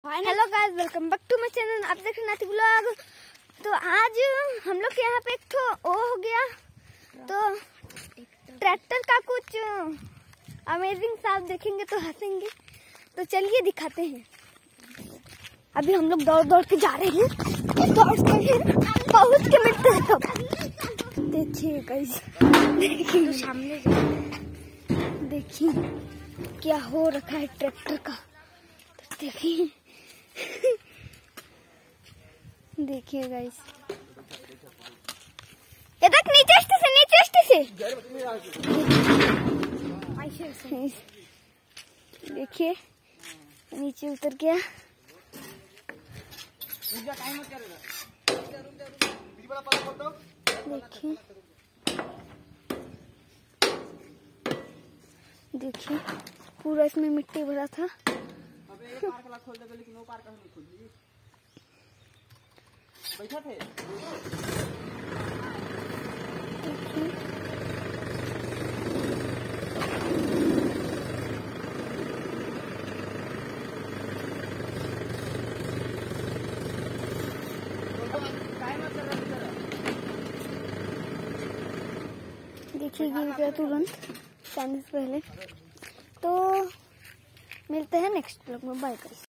Hello guys, welcome back to my channel. आप देख रहे हैं नाटी ब्लॉग। तो आज हम लोग के यहाँ पे एक हो गया तो ट्रैक्टर का कुछ अमेजिंग सा आप देखेंगे तो हंसेंगे। तो चलिए दिखाते हैं। अभी हम लोग दौड़ दौड़ के जा रहे हैं, दौड़ते हैं, पहुँच के मिलते हैं। तब देखिए गाइस, देखिए सामने, देखिए क्या हो रखा है ट्रैक्टर का। देखिए देखिए गाइस, ये तक नीचे से देखिए नीचे उतर गया। देखिए देखिए पूरा इसमें मिट्टी भरा था। बैठा थे। देखिए गिर गया तुरंत पानी से पहले। तो मिलते हैं नेक्स्ट ब्लॉग में। Bye guys.